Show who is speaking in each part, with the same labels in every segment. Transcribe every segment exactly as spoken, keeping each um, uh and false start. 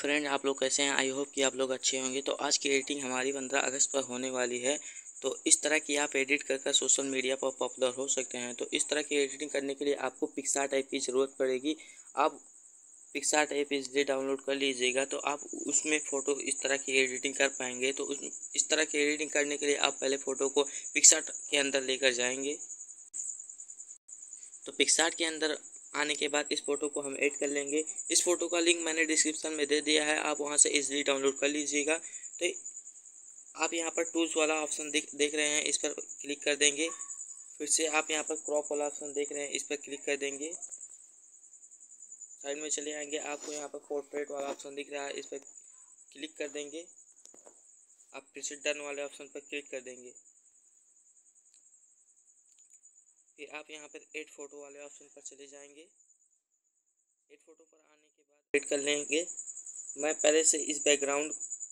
Speaker 1: Friend, आप लोग कैसे हैं? आई होप कि आप लोग अच्छे होंगे। तो आज की एडिटिंग हमारी पंद्रह अगस्त पर होने वाली है। तो इस तरह की आप एडिट कर कर सोशल मीडिया पर पॉपुलर हो सकते हैं। तो इस तरह की एडिटिंग करने के लिए आपको पिक्सार्ट ऐप की ज़रूरत पड़ेगी। आप पिक्सार्ट ऐप इसलिए डाउनलोड कर लीजिएगा तो आप उसमें फ़ोटो इस तरह की एडिटिंग कर पाएंगे। तो उस इस तरह की एडिटिंग करने के लिए आप पहले फ़ोटो को पिक्सार्ट के अंदर लेकर जाएंगे। तो पिक्सार्ट के अंदर आने के बाद इस फ़ोटो को हम ऐड कर लेंगे। इस फ़ोटो का लिंक मैंने डिस्क्रिप्शन में दे दिया है, आप वहां से इजीली डाउनलोड कर लीजिएगा। तो आप यहां पर टूल्स वाला ऑप्शन देख देख रहे हैं, इस पर क्लिक कर देंगे। फिर से आप यहां पर क्रॉप वाला ऑप्शन देख रहे हैं, इस पर क्लिक कर देंगे। साइड में चले आएंगे, आपको यहाँ पर पोर्ट्रेट वाला ऑप्शन दिख रहा है, इस पर क्लिक कर देंगे। आप फिर से डन वाले ऑप्शन पर क्लिक कर देंगे। फिर आप यहाँ पर एड फोटो वाले ऑप्शन पर चले जाएंगे। एड फोटो पर आने के बाद एड कर लेंगे। मैं पहले से इस बैकग्राउंड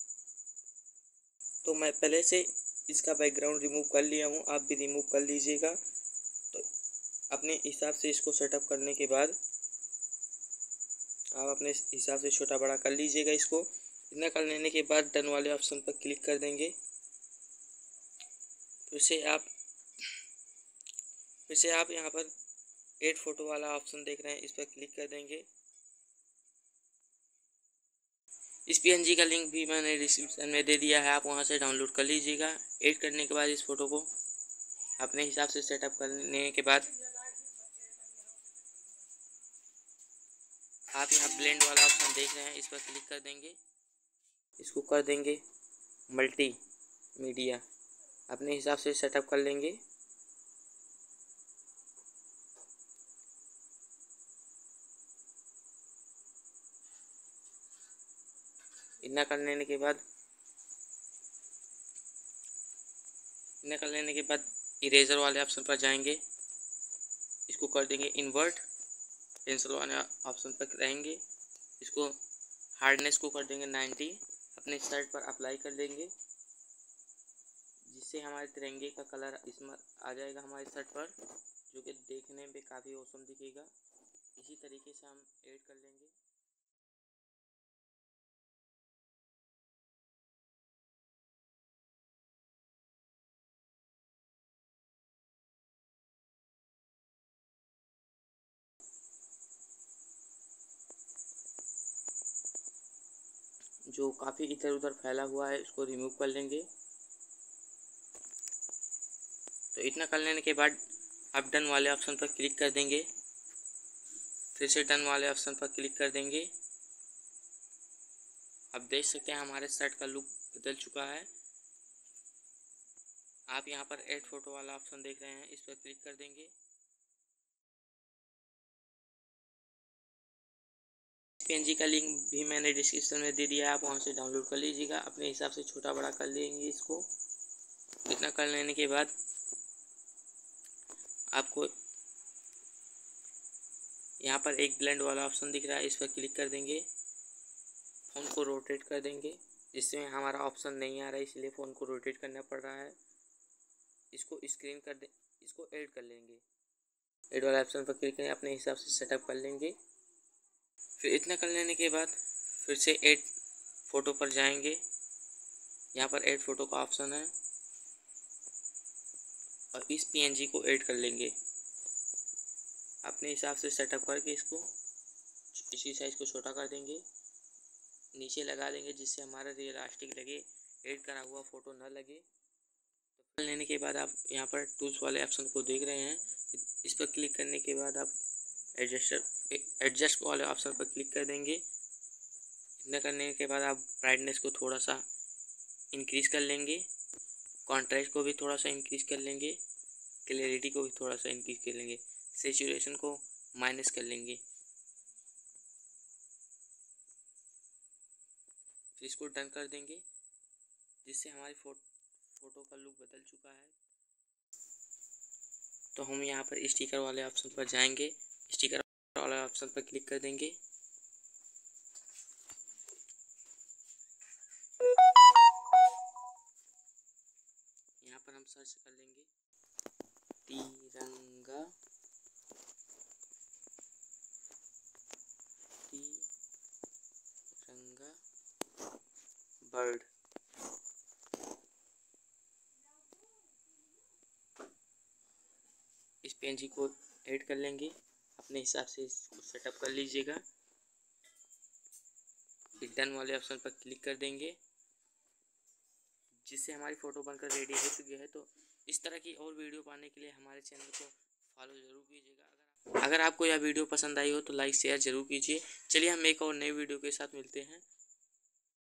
Speaker 1: तो मैं पहले से इसका बैकग्राउंड रिमूव कर लिया हूँ, आप भी रिमूव कर लीजिएगा। तो अपने हिसाब से इसको सेटअप करने के बाद आप अपने हिसाब से छोटा बड़ा कर लीजिएगा। इसको इतना कर लेने के बाद डन वाले ऑप्शन पर क्लिक कर देंगे। फिर से आप फिर से आप यहाँ पर एड फोटो वाला ऑप्शन देख रहे हैं, इस पर क्लिक कर देंगे। इस पीएनजी का लिंक भी मैंने डिस्क्रिप्शन में दे दिया है, आप वहां से डाउनलोड कर लीजिएगा। एड करने के बाद इस फोटो को अपने हिसाब से सेटअप करने के बाद आप यहाँ ब्लेंड वाला ऑप्शन देख रहे हैं, इस पर क्लिक कर देंगे। इसको कर देंगे मल्टी मीडिया, अपने हिसाब से सेटअप कर लेंगे। इतना कर लेने के बाद इतना कर लेने के बाद इरेजर वाले ऑप्शन पर जाएंगे। इसको कर देंगे इन्वर्ट। पेंसिल वाले ऑप्शन पर रहेंगे, इसको हार्डनेस को कर देंगे नाइन्टी। अपने शर्ट पर अप्लाई कर देंगे, जिससे हमारे तिरंगे का कलर इसमें आ जाएगा हमारे शर्ट पर, जो कि देखने में काफ़ी औसम दिखेगा। इसी तरीके से हम ऐड कर लेंगे। जो काफ़ी इधर उधर फैला हुआ है उसको रिमूव कर लेंगे। तो इतना कर लेने के बाद आप डन वाले ऑप्शन पर क्लिक कर देंगे। फिर से डन वाले ऑप्शन पर क्लिक कर देंगे। आप देख सकते हैं हमारे शर्ट का लुक बदल चुका है। आप यहाँ पर ऐड फोटो वाला ऑप्शन देख रहे हैं, इस पर क्लिक कर देंगे। पीएनजी का लिंक भी मैंने डिस्क्रिप्शन में दे दिया है, आप वहाँ से डाउनलोड कर लीजिएगा। अपने हिसाब से छोटा बड़ा कर लेंगे इसको। इतना कर लेने के बाद आपको यहाँ पर एक ब्लेंड वाला ऑप्शन दिख रहा है, इस पर क्लिक कर देंगे। फ़ोन को रोटेट कर देंगे, जिसमें हमारा ऑप्शन नहीं आ रहा है, इसलिए फ़ोन को रोटेट करना पड़ रहा है। इसको स्क्रीन कर दे इसको ऐड कर लेंगे। ऐड वाला ऑप्शन पर क्लिक करें, अपने हिसाब से सेटअप कर लेंगे। फिर इतना कर लेने के बाद फिर से ऐड फ़ोटो पर जाएंगे। यहाँ पर ऐड फ़ोटो का ऑप्शन है और इस पीएनजी को ऐड कर लेंगे। अपने हिसाब से सेटअप करके इसको इसी साइज़ को छोटा कर देंगे, नीचे लगा देंगे, जिससे हमारा रियलिस्टिक लगे, ऐड करा हुआ फ़ोटो न लगे। तो कर लेने के बाद आप यहाँ पर टूल्स वाले ऑप्शन को देख रहे हैं, इस पर क्लिक करने के बाद आप एडजस्टर एडजस्ट वाले ऑप्शन पर क्लिक कर देंगे। इतना करने के बाद आप ब्राइटनेस को थोड़ा सा इंक्रीज़ कर लेंगे, कॉन्ट्रास्ट को भी थोड़ा सा इंक्रीज़ कर लेंगे, क्लैरिटी को भी थोड़ा सा इंक्रीज़ कर लेंगे, सैचुरेशन को माइनस कर लेंगे। फिर इसको डन कर देंगे, जिससे हमारी फ़ोटो का लुक बदल चुका है। तो हम यहाँ पर स्टिकर वाले ऑप्शन पर जाएंगे। स्टिकर वाले ऑप्शन पर क्लिक कर देंगे। यहाँ पर हम सर्च कर लेंगे तिरंगा तिरंगा बर्ड। इस पीएनजी को ऐड कर लेंगे, अपने हिसाब से इसको सेटअप कर लीजिएगा। डन वाले ऑप्शन पर क्लिक कर देंगे, जिससे हमारी फ़ोटो बनकर रेडी हो चुकी है। तो इस तरह की और वीडियो पाने के लिए हमारे चैनल को फॉलो ज़रूर कीजिएगा। अगर आपको यह वीडियो पसंद आई हो तो लाइक शेयर ज़रूर कीजिए। चलिए हम एक और नई वीडियो के साथ मिलते हैं।